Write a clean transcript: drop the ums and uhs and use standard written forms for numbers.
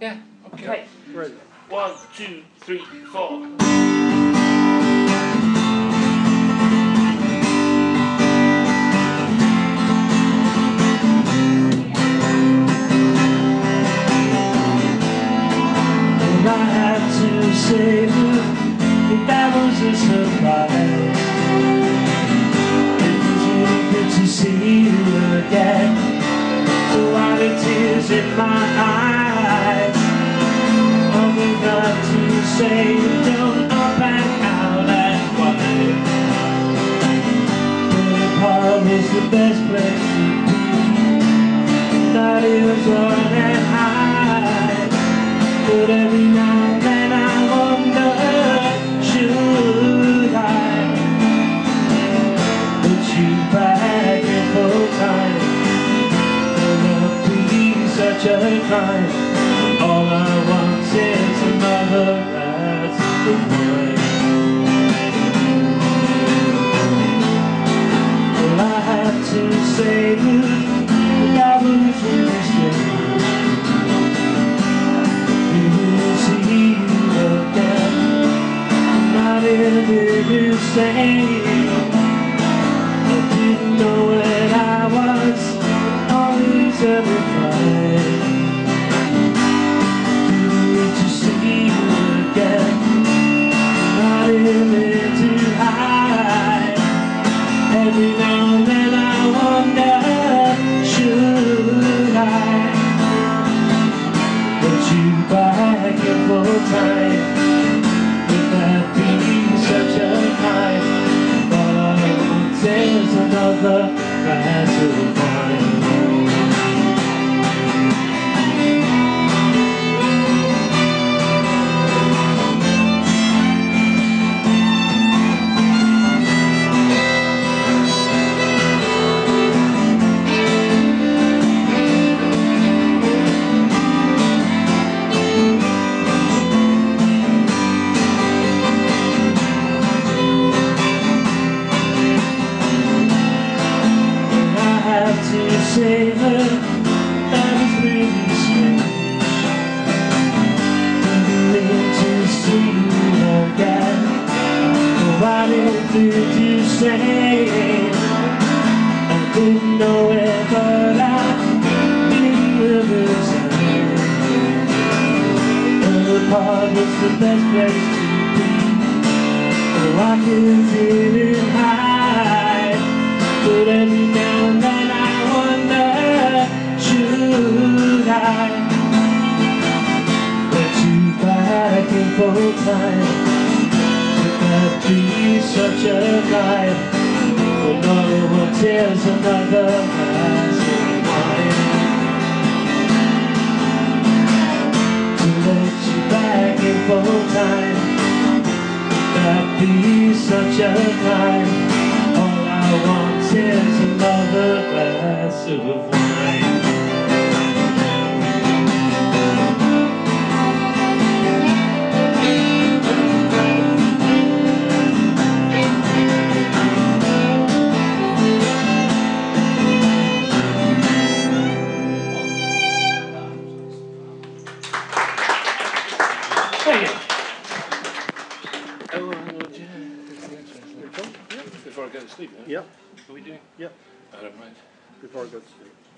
Yeah. Okay. Ready. 1, 2, 3, 4. I had to say that was a surprise. It was really good to see you again. So why the tears in my eyes? I forgot to say don't up and out and wide. But the park was the best place to be. That is on and high. But every now and then I wonder, should I put you back in full time? Will it be such a crime? All I want is another glass of wine. Well, I had to say that was really strange. Did you say I didn't know when I was always everything? Did you see you again? Not even too high. Every now and then I wonder, should I put you back in full time? Such a night, but all I want is another glass of wine. To say that was really strange. Didn't to see you again. Why did you say I didn't know it, but I didn't realize the park was the best place to be. Oh, I could didn't hide, but every now and then I wonder, should I let you back in full time? Would that be such a night? When all I want is another glass of wine. To let you back in full time, would that be such a night? All I want is another glass of wine. Thank you. Before I go to sleep, huh? Yep. What are we doing? Yep. I don't mind. Before I go to sleep.